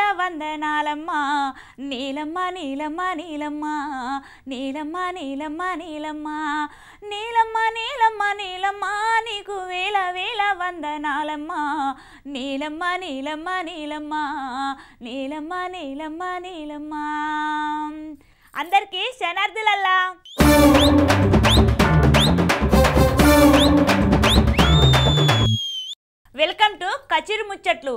వందనాలమ్మ నీలమ్మ నీలమ్మ నీలమ్మ నీలమ్మ నీలమ్మ నీలమ్మ నీలమ్మ నీలమ్మ నీలమ్మ నీకు వేల వేల వందనాలమ్మ నీలమ్మ నీలమ్మ నీలమ్మ నీలమ్మ నీలమ్మ నీలమ్మ అందరికీ శనార్థులల్లా వెల్కమ్ టు కచిర్ ముచ్చట్లు.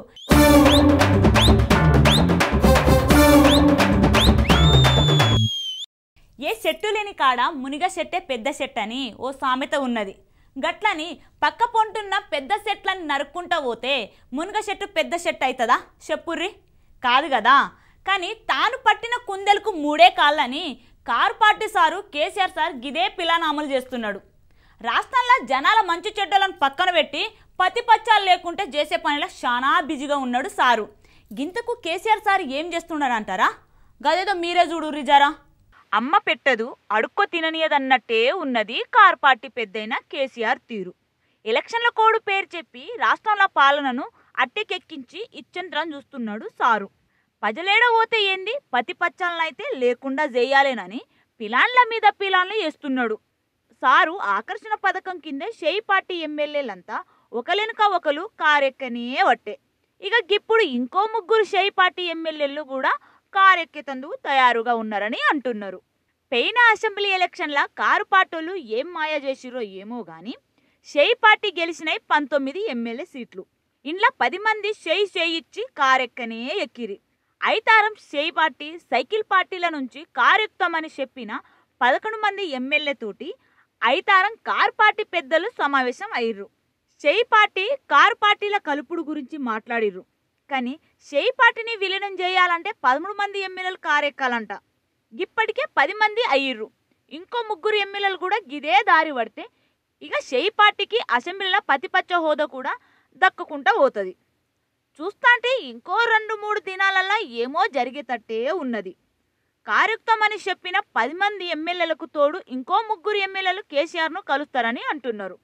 ఏ చెట్టు లేని కాడ మునిగ చెట్టే పెద్ద చెట్టు అని ఓ సామెత ఉన్నది. గట్లని పక్క పొంటున్న పెద్ద చెట్లను నరుక్కుంటా పోతే మునిగ చెట్టు పెద్ద చెట్టు అవుతుందా చెప్పుర్రి? కాదు కదా. కానీ తాను పట్టిన కుందెలకు మూడే కాళ్ళని car party sir KCR sir గిదే పిలాను అమలు చేస్తున్నాడు. రాష్ట్రంలో జనాల మంచి చెడ్డలను పక్కన పెట్టి పతిపచ్చాలు లేకుంటే చేసే పనిలో చాలా బిజీగా ఉన్నాడు సారు. గింతకు కేసీఆర్ సార్ ఏం చేస్తున్నాడు అంటారా? గదేదో మీరే చూడుర్రి జరా. అమ్మ పెట్టదు అడుక్కో తిననీయదన్నట్టే ఉన్నది కారు పార్టీ పెద్దయిన కేసీఆర్ తీరు. ఎలక్షన్ల కోడు పేరు చెప్పి రాష్ట్రంలో పాలనను అట్టెకెక్కించి ఇచ్చంత్రం చూస్తున్నాడు సారు. ప్రజలేడ పోతే ఏంది పతిపచ్చాలనైతే లేకుండా చేయాలేనని పిలాన్ల మీద పిలాన్లు వేస్తున్నాడు సారు. ఆకర్షణ పథకం కింద షేయి పార్టీ ఎమ్మెల్యేలంతా ఒకలెనుక ఒకరు కారెక్కనే వట్టే. ఇక ఇప్పుడు ఇంకో ముగ్గురు షేయి పార్టీ ఎమ్మెల్యేలు కూడా కారెక్కేతందుకు తయారుగా ఉన్నారని అంటున్నారు. పెయిన అసెంబ్లీ ఎలక్షన్ల కారు పార్టీలు ఏం మాయ చేసిరో ఏమో కానీ షేయి పార్టీ గెలిచినాయి 19 ఎమ్మెల్యే సీట్లు. ఇంట్లో 10 మంది షేయి ఇచ్చి కారెక్కనే ఎక్కిరి. ఐతారం షేయి పార్టీ సైకిల్ పార్టీల నుంచి కారెక్కుతామని చెప్పిన 11 మంది ఎమ్మెల్యేతోటి ఐతారం కారు పార్టీ పెద్దలు సమావేశం అయ్యారు. షేయి పార్టీ కారు పార్టీల కలుపుడు గురించి మాట్లాడిర్రు. కానీ షేయి పార్టీని విలీనం చేయాలంటే 13 మంది ఎమ్మెల్యేలు కారెక్కాలంట. ఇప్పటికే 10 మంది అయ్యిర్రు. ఇంకో 3 ఎమ్మెల్యేలు కూడా గిదే దారి పడితే ఇక షేయి పార్టీకి అసెంబ్లీలో ప్రతిపక్ష హోదా కూడా దక్కుకుంటా పోతుంది. చూస్తాంటే ఇంకో 2-3 దినాలల్లా ఏమో జరిగేటట్టే ఉన్నది. కారెక్కుతామని చెప్పిన 10 మంది ఎమ్మెల్యేలకు తోడు ఇంకో 3 ఎమ్మెల్యేలు కేసీఆర్ను కలుస్తారని అంటున్నారు.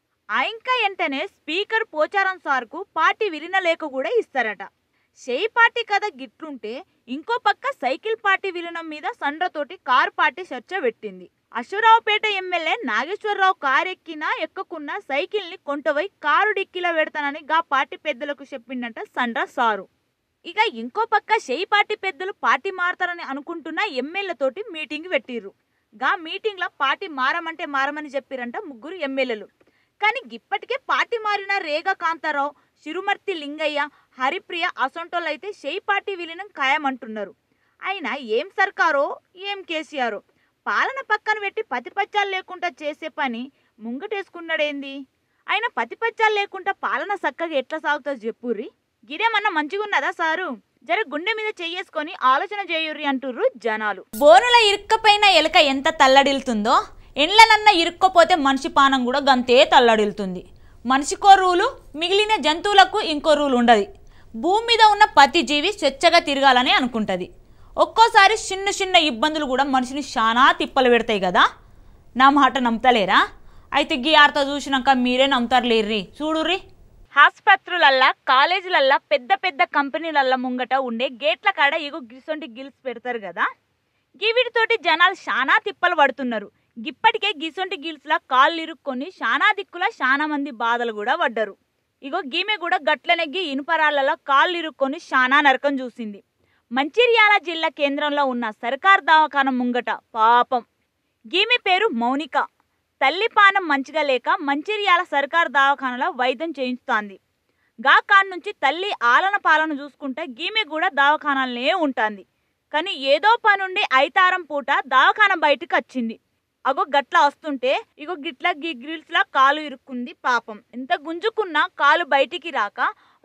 ఇంకా వెంటనే స్పీకర్ పోచారం సార్కు పార్టీ విలీన లేఖ కూడా ఇస్తారట. షేయి పార్టీ కథ గిట్లుంటే ఇంకో పక్క సైకిల్ పార్టీ విలీనం మీద సండ్రతోటి కారు పార్టీ చర్చ పెట్టింది. అశ్వరావుపేట ఎమ్మెల్యే నాగేశ్వరరావు కారెక్కినా ఎక్కకున్న సైకిల్ని కొంటవై కారు డిక్కీలో పెడతానని గా పార్టీ పెద్దలకు చెప్పిండట సండ్ర సారు. ఇక ఇంకో పక్క షేయి పార్టీ పెద్దలు పార్టీ మారతారని అనుకుంటున్న ఎమ్మెల్యేతోటి మీటింగ్ పెట్టిర్రు. గా మీటింగ్లో పార్టీ మారమంటే మారమని చెప్పిరంట 3 ఎమ్మెల్యేలు. కానీ ఇప్పటికే పార్టీ మారిన రేగా కాంతారావు, శిరుమర్తి లింగయ్య, హరిప్రియ అసొంటోళ్ళైతే షేయి పార్టీ విలీనం ఖాయమంటున్నారు. అయినా ఏం సర్కారో ఏం కేసీఆరో పాలన పక్కన పెట్టి ప్రతిపక్షాలు లేకుండా చేసే పని ముంగటేసుకున్నాడేంది? ఆయన ప్రతిపక్షాలు లేకుండా పాలన చక్కగా ఎట్లా సాగుతుంది చెప్పుర్రి? గిదేమన్నా మంచిగున్నదా సారు? జర గుండె మీద చెయ్యేసుకొని ఆలోచన చేయుర్రి అంటుర్రు జనాలు. బోనుల ఇరుక్కపోయిన ఎలుక ఎంత తల్లడిల్తుందో ఎండ్లనన్నా ఇరుక్కపోతే మనిషి పానం కూడా గంతే తల్లడిల్తుంది. మనిషికో రూలు, మిగిలిన జంతువులకు ఇంకో రూలు ఉండదు. భూమి మీద ఉన్న ప్రతి జీవి స్వచ్ఛగా తిరగాలని అనుకుంటుంది. ఒక్కోసారి చిన్న చిన్న ఇబ్బందులు కూడా మనిషిని చాలా తిప్పలు పెడతాయి కదా. నా మాట నమ్ముతలేరా? అయితే గీ ఆర్త చూసినాక మీరే నమ్ముతారులేర్రి. చూడుర్రి, ఆసుపత్రులల్లా కాలేజీలల్లా పెద్ద పెద్ద కంపెనీలల్లా ముంగట ఉండే గేట్ల కాడ ఇగో గిసొంటి గిల్స్ పెడతారు కదా. వీటితోటి జనాలు చాలా తిప్పలు పడుతున్నారు. ఇప్పటికే గిసొంటి గిల్స్లా కాళ్ళు ఇరుక్కొని చాలా దిక్కుల చాలా మంది బాధలు కూడా పడ్డారు. ఇగో గీమె కూడా గట్లనెగ్గి ఇనుపరాళ్లలో కాళ్ళు ఇరుక్కొని చాలా నరకం చూసింది. మంచిర్యాల జిల్లా కేంద్రంలో ఉన్న సర్కార్ దవాఖాన ముంగట పాపం గీమె పేరు మౌనిక. తల్లి పానం మంచిగా లేక మంచిర్యాల సర్కార్ దవాఖానలో వైద్యం చేయిస్తోంది. గా కాడ నుంచి తల్లి ఆలన పాలన చూసుకుంటే గీమె కూడా దవాఖానాలనే ఉంటుంది. కానీ ఏదో పనుండి ఐతారం పూట దవాఖాన బయటకు వచ్చింది. అగో గట్ల వస్తుంటే ఇగో గిట్ల గ్రిల్స్లా కాలు ఇరుక్కుంది పాపం. ఎంత గుంజుకున్నా కాలు బయటికి రాక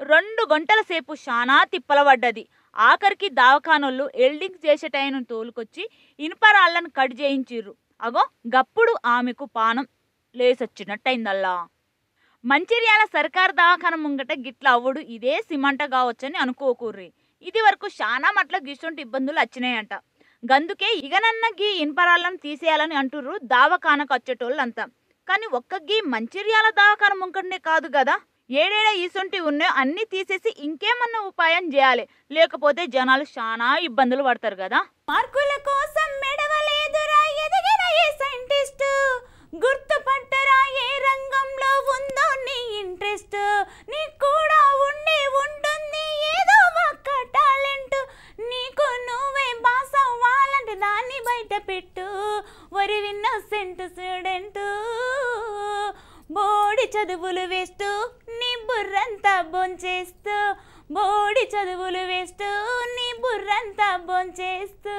2 గంటల సేపు చాలా తిప్పల పడ్డది. ఆఖరికి దవాఖానోళ్ళు ఎల్డింగ్ చేసే టైం తోలుకొచ్చి ఇనుపరాళ్లను కట్ చేయించిర్రు. అగో గప్పుడు ఆమెకు పానం లేసొచ్చినట్టయిందల్లా. మంచిర్యాల సర్కార్ దవాఖాన ముంగట గిట్ల అవ్వడు ఇదే సిమంట కావచ్చని అనుకోకూర్రి. ఇది వరకు చాలా మట్ల గిసొంటి ఇబ్బందులు వచ్చినాయంట. గందుకే ఇగనన్న గీ ఇన్పరాళ్ళను తీసేయాలని అంటుర్రు దవాఖానకు వచ్చేటోళ్ళంతా. కానీ ఒక్క గీ మంచిర్యాల దవాఖాన ముంకటనే కాదు కదా, ఏడేడ ఈసొంటి ఉన్నాయో అన్నీ తీసేసి ఇంకేమన్నా ఉపాయం చేయాలి, లేకపోతే జనాలు చాలా ఇబ్బందులు పడతారు కదా. మార్కుల కోసం మెడవలేదురా ఎదిగిన ఏ సైంటిస్ట్, గుర్తుపట్టరా ఏ రంగంలో ఉందో నీ ఇంట్రెస్ట్, నీకు కూడా ఉండి ఉంటుంది ఏదో ఒక్క టాలెంట్, నీకు నువ్వే బాస్ అవ్వాలంటే దాన్ని బయట పెట్టు, వరి ఇన్నోసెంట్ స్టూడెంట్, బోడి చదువులు వేస్తూ నీ బుర్రంతా బొంచేస్తూ, బోడి చదువులు వేస్తూ నీ బుర్రంతా బొంచేస్తూ.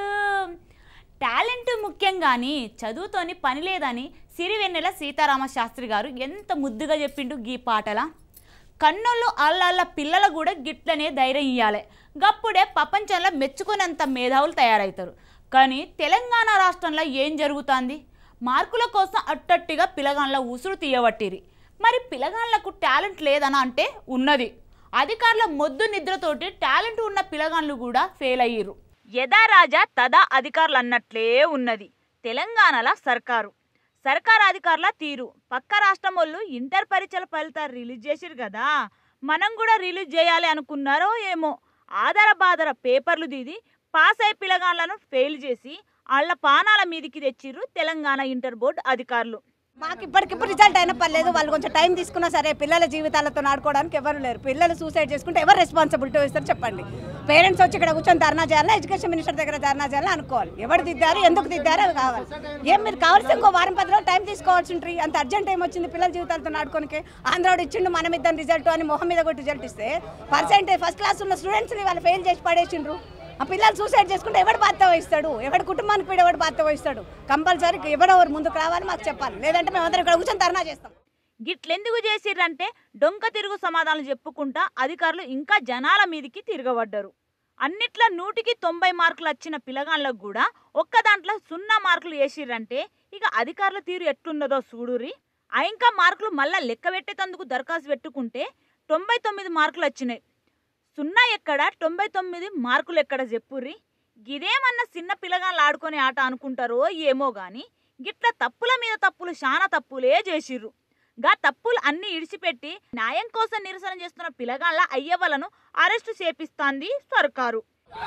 టాలెంట్ ముఖ్యం కానీ చదువుతోని పని లేదని సిరివెన్నెల సీతారామ శాస్త్రి గారు ఎంత ముద్దుగా చెప్పిండు గీ పాటల. కన్నోళ్ళు అల్ల పిల్లలు కూడా గిట్లనే ధైర్యం ఇవ్వాలి, గప్పుడే ప్రపంచంలో మెచ్చుకునేంత మేధావులు తయారవుతారు. కానీ తెలంగాణ రాష్ట్రంలో ఏం జరుగుతుంది? మార్కుల కోసం అట్టట్టిగా పిలగాళ్ళ ఉసురు తీయబట్టిరి. మరి పిలగాళ్లకు టాలెంట్ లేదనా అంటే ఉన్నది. అధికారుల మొద్దు నిద్రతోటి టాలెంట్ ఉన్న పిలగాళ్ళు కూడా ఫెయిల్ అయ్యిరు. యథా రాజా తదా అధికారులు అన్నట్లే ఉన్నది తెలంగాణలో సర్కారు అధికారుల తీరు. పక్క రాష్ట్రం వాళ్ళు ఇంటర్ పరీక్షల ఫలితాలు రిలీజ్ చేసిరు కదా, మనం కూడా రిలీజ్ చేయాలి అనుకున్నారో ఏమో. ఆధార బాధర పేపర్లు దిది పాస్ అయ్యే పిలగాళ్లను ఫెయిల్ చేసి వాళ్ళ పానాల మీదికి తెచ్చిర్రు తెలంగాణ ఇంటర్ బోర్డు అధికారులు. మాకు ఇప్పటికిప్పుడు రిజల్ట్ అయినా పర్లేదు, వాళ్ళు కొంచెం టైం తీసుకున్నా సరే. పిల్లల జీవితాలతో ఆడుకోవడానికి ఎవరు లేరు. పిల్లలు సూసైడ్ చేసుకుంటే ఎవరు రెస్పాన్సిబిలిటీ ఇస్తారు చెప్పండి? పేరెంట్స్ వచ్చి ఇక్కడ కూర్చొని ధర్నా చేయాలా, ఎడ్యుకేషన్ మినిస్టర్ దగ్గర ధర్నా చేయాలా అనుకోవాలి. ఎవరు దిద్దారు, ఎందుకు దిద్దారు అవి కావాలి. ఏం మీరు కావాల్సి ఇంకో వారం 10 రోజులు టైం తీసుకోవాల్సి ఉంటుంది. అంత అర్జెంట్ ఏం వచ్చింది పిల్లల జీవితాలతో ఆడుకోనికి? ఆంధ్రాడు ఇచ్చిండు మనం ఇద్దాం రిజల్ట్ అని మొహం మీద కొట్టి రిజల్ట్ ఇస్తే పర్సెంటేజ్ ఫస్ట్ క్లాస్ ఉన్న స్టూడెంట్స్ని వాళ్ళు ఫెయిల్ చేసి పడేసిండ్రు. ఆ పిల్లలు సూసైడ్ చేసుకుంటే ఎవడు బాధ్యత వహిస్తాడు? ఎవడి కుటుంబానికి కూడా ఎవడు బాధ్యత వహిస్తాడు? కంపల్సరీ ఎవరెవరు ముందుకు రావాలి, మాకు చెప్పాలి. లేదంటే మేము అందరం ఇక్కడ కూర్చొని ధర్నా చేస్తాం. గిట్లెందుకు చేసిర్రంటే డొంక తిరుగు సమాధానాలు చెప్పుకుంటా అధికారులు ఇంకా జనాల మీదికి తిరగబడ్డారు. అన్నిట్లో 100కి 90 మార్కులు వచ్చిన పిల్లగాళ్ళకు కూడా ఒక్క దాంట్లో 0 మార్కులు వేసిర్రంటే ఇక అధికారుల తీరు ఎట్లున్నదో చూడురి. ఇంకా మార్కులు మళ్ళా లెక్క పెట్టేటందుకు దరఖాస్తు పెట్టుకుంటే 99 మార్కులు వచ్చినాయి. 0 ఎక్కడ 99 మార్కులు ఎక్కడ చెప్పుర్రి. గిదేమన్నా చిన్న పిల్లగాళ్ళు ఆడుకునే ఆట అనుకుంటారో ఏమో గాని గిట్ల తప్పుల మీద తప్పులు చాలా తప్పులే చేసిర్రు. గా తప్పులు అన్ని ఇడిచిపెట్టి న్యాయం కోసం నిరసన చేస్తున్న పిల్లగాళ్ళ అయ్యవలను అరెస్టు చేపిస్తాంది సర్కారు.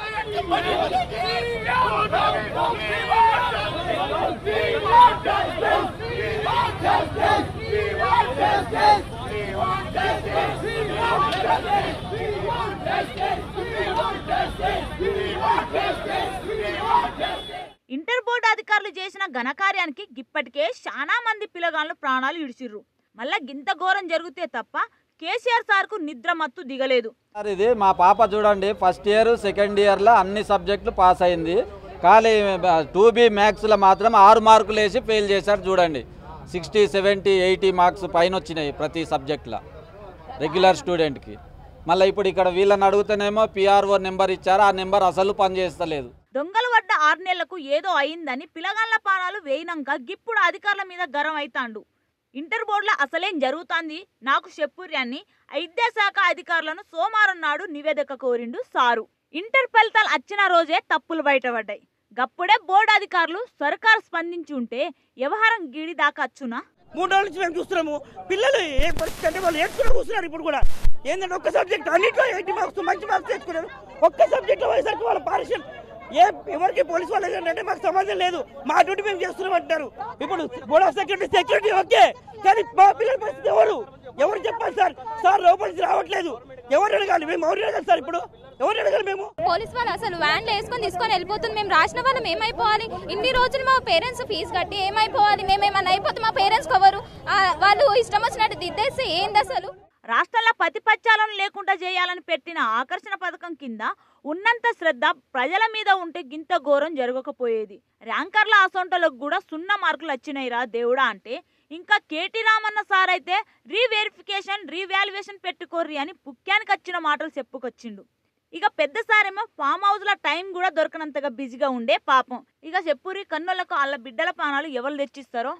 ఇంటర్ బోర్డు అధికారులు చేసిన ఘనకార్యానికి ఇప్పటికే చాలా మంది పిల్లగాళ్ళు ప్రాణాలు ఇడిచిర్రు. మళ్ళా గింత ఘోరం జరిగితే తప్ప కేసీఆర్ సార్కు నిద్ర మత్తు దిగలేదు. ఇది మా పాప చూడండి, ఫస్ట్ ఇయర్ సెకండ్ ఇయర్లో అన్ని సబ్జెక్టులు పాస్ అయింది. కానీ 2B మ్యాథ్స్లో మాత్రం 6 మార్కులు వేసి ఫెయిల్ చేశారు. చూడండి 60, 70, 80 మార్క్స్ పైన వచ్చినాయి ప్రతి సబ్జెక్టులో రెగ్యులర్ స్టూడెంట్కి. మళ్ళీ ఇప్పుడు ఇక్కడ వీళ్ళని అడుగుతానేమో PRO నెంబర్ ఇచ్చారు, ఆ నెంబర్ అసలు పనిచేస్తలేదు. దొంగలు పడ్డ 6 నెలలకు ఏదో అయిందని పిల్లగాళ్ళ పానాలు వేయినాక గిప్పుడు అధికారుల మీద గరం అవుతాండు. ఇంటర్ బోర్డులో అసలేం జరుగుతుంది నాకు చెప్పుర్యాన్ని విద్యాశాఖ అధికారులను సోమవారం నాడు నివేదిక కోరిండు సారు. ఇంటర్ ఫలితాలు వచ్చిన రోజే తప్పులు బయటపడ్డాయి. గప్పుడే బోర్డు అధికారులు సర్కారు స్పందించి ఉంటే వ్యవహారం గిడి దాకా వచ్చునా? 3 రోజుల నుంచి మేము చూస్తున్నాము. పిల్లలు ఏ పరిస్థితి అంటే వాళ్ళు ఏడ్చుకుని కూర్చున్నారు. ఇప్పుడు కూడా ఏంటంటే ఒక్క సబ్జెక్ట్ అన్నింటిలో 80 మార్క్స్ మంచి మార్క్స్ తెచ్చుకున్నారు. ఒక్క సబ్జెక్ట్లో పోయేసరికి వాళ్ళ పారిషన్ ఎవరికి పోలీసు వాళ్ళు ఏంటంటే మాకు సంబంధం లేదు, మా డ్యూటీ మేము చేస్తున్నాం అంటారు. ఇప్పుడు బోర్డ్ ఆఫ్ సెక్యూరిటీ ఓకే, కానీ మా పిల్లల పరిస్థితి ఎవరు చెప్పాలి సార్? సార్ లోపలికి రావట్లేదు, ఎవరు అడగాలి? మేము ఎవరు అడగాలి సార్? ఇప్పుడు ఎవరు అడగాలి? మేము పోలీస్ వాళ్ళు అసలు వ్యాన్లు వేసుకొని తీసుకొని వెళ్ళిపోతుంది. మేము రాసిన వాళ్ళం ఏమైపోవాలి? ఇన్ని రోజులు మా పేరెంట్స్ ఫీజు కట్టి ఏమైపోవాలి? మేమేమన్నా అయిపోతే మా పేరెంట్స్ కవరు వాళ్ళు ఇష్టం వచ్చినట్టు దిద్దేస్తే ఏంది అసలు? రాష్ట్రంలో ప్రతిపక్షాలను లేకుండా చేయాలని పెట్టిన ఆకర్షణ పథకం కింద ఉన్నంత శ్రద్ధ ప్రజల మీద ఉంటే గింత ఘోరం జరగకపోయేది. ర్యాంకర్ల ఆసొంటలకు కూడా 0 మార్కులు వచ్చినాయిరా దేవుడా అంటే ఇంకా కేటీ రామన్న సార్ అయితే రీవెరిఫికేషన్ రీవాల్యుయేషన్ పెట్టుకోర్రి అని పుక్యానికి వచ్చిన మాటలు చెప్పుకొచ్చిండు. ఇక పెద్ద సారేమో ఫామ్ హౌస్ల టైం కూడా దొరకనంతగా బిజీగా ఉండే పాపం. ఇక చెప్పురి కన్నులకు వాళ్ళ బిడ్డల ప్రాణాలు ఎవరు తెచ్చిస్తారో.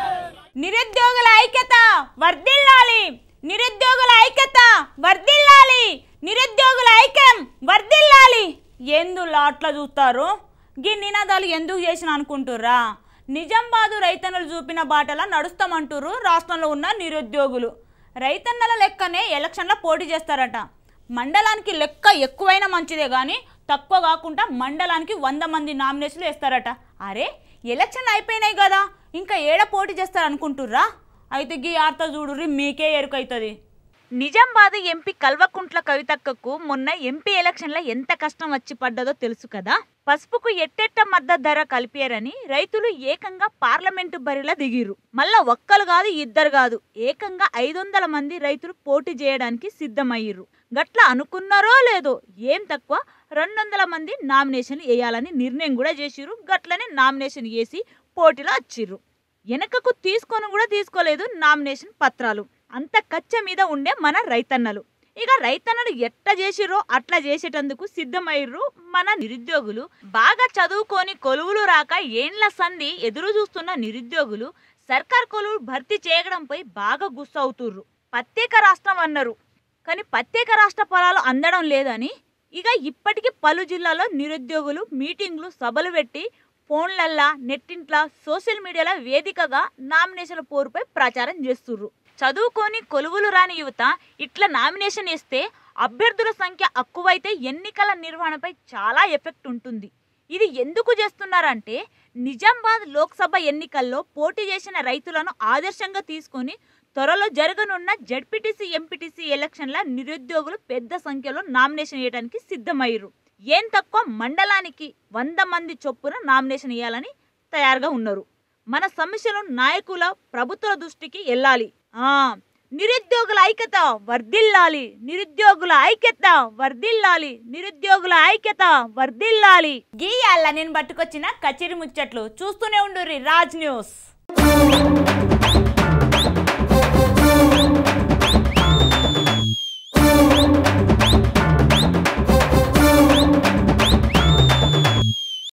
నిరుద్యోగుల ఐక్యత వర్ధిల్లాలి, నిరుద్యోగుల ఐక్యత వర్ధిల్లాలి, నిరుద్యోగుల ఐక్యం వర్ధిల్లాలి. ఎందులో అట్లా చూస్తారు? గీ నినాదాలు ఎందుకు చేసిన అనుకుంటుర్రా? నిజామాబాదు రైతన్నలు చూపిన బాటలా నడుస్తామంటురు రాష్ట్రంలో ఉన్న నిరుద్యోగులు. రైతన్నల లెక్కనే ఎలక్షన్లో పోటీ చేస్తారట. మండలానికి లెక్క ఎక్కువైనా మంచిదే కానీ తక్కువ కాకుండా మండలానికి 100 మంది నామినేషన్లు వేస్తారట. అరే ఎలక్షన్ అయిపోయినాయి కదా, ఇంకా ఏడ పోటీ చేస్తారు అనుకుంటుర్రా? అయితే గీ ఆర్త చూడుర్రి, మీకే ఎరుకైతుంది. నిజామాబాద్ ఎంపీ కల్వకుంట్ల కవితక్కకు మొన్న ఎంపీ ఎలక్షన్లో ఎంత కష్టం వచ్చి పడ్డదో తెలుసు కదా. పసుపుకు ఎట్టెట్ట మద్దతు ధర కలిపారని రైతులు ఏకంగా పార్లమెంటు బరిలో దిగిరు. మళ్ళా ఒక్కరు కాదు, ఇద్దరు కాదు, ఏకంగా 500 మంది రైతులు పోటీ చేయడానికి సిద్ధమయ్యిర్రు. గట్ల అనుకున్నారో లేదో ఏం తక్కువ 200 మంది నామినేషన్లు వేయాలని నిర్ణయం కూడా చేసిర్రు. గట్లనే నామినేషన్ వేసి పోటీలో వచ్చిర్రు. వెనకకు తీసుకొని కూడా తీసుకోలేదు నామినేషన్ పత్రాలు. అంత కచ్చ మీద ఉండే మన రైతన్నలు. ఇక రైతన్నలు ఎట్లా చేసిరో అట్లా చేసేటందుకు సిద్ధమయ్యారు మన నిరుద్యోగులు. బాగా చదువుకొని కొలువులు రాక ఏండ్ల సంధి ఎదురు చూస్తున్న నిరుద్యోగులు సర్కార్ కొలువులు భర్తీ చేయడంపై బాగా గుస్సు అవుతుర్రు. ప్రత్యేక రాష్ట్రం అన్నారు కానీ ప్రత్యేక రాష్ట్ర ఫలాలు అందడం లేదని ఇక ఇప్పటికీ పలు జిల్లాల్లో నిరుద్యోగులు మీటింగ్లు సభలు పెట్టి ఫోన్లల్లా నెట్టింట్లా సోషల్ మీడియాల వేదికగా నామినేషన్ల పోరుపై ప్రచారం చేస్తుర్రు. చదువుకొని కొలువులు రాని యువత ఇట్లా నామినేషన్ వేస్తే అభ్యర్థుల సంఖ్య ఎక్కువైతే ఎన్నికల నిర్వహణపై చాలా ఎఫెక్ట్ ఉంటుంది. ఇది ఎందుకు చేస్తున్నారంటే నిజామాబాద్ లోక్సభ ఎన్నికల్లో పోటీ చేసిన రైతులను ఆదర్శంగా తీసుకొని త్వరలో జరగనున్న జడ్పీటీసీ ఎంపీటీసీ ఎలక్షన్ల నిరుద్యోగులు పెద్ద సంఖ్యలో నామినేషన్ వేయడానికి సిద్ధమయ్యారు. ఏం తక్కువ మండలానికి 100 మంది చొప్పున నామినేషన్ వేయాలని తయారుగా ఉన్నారు. మన సమస్యలు నాయకుల ప్రభుత్వ దృష్టికి వెళ్ళాలి. నిరుద్యోగుల ఐక్యత వర్ధిల్లాలి, నిరుద్యోగుల ఐక్యత వర్ధిల్లాలి, నిరుద్యోగుల ఐక్యత వర్ధిల్లాలి. గీయాల నేను పట్టుకొచ్చిన కచిరి ముచ్చట్లు చూస్తూనే ఉండుర్రి రాజ్ న్యూస్.